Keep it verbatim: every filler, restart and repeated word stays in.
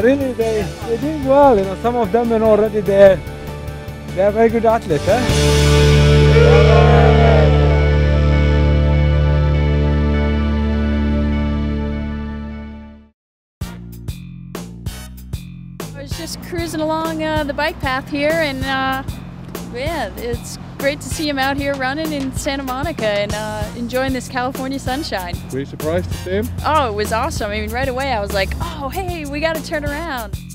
really, they, they're doing well. You know, some of them, you know, already they're, they're very good athletes. Eh? I was just cruising along uh, the bike path here, and uh, yeah, it's great to see him out here running in Santa Monica and uh, enjoying this California sunshine. Were you surprised to see him? Oh, it was awesome. I mean, right away I was like, oh, hey, we got to turn around.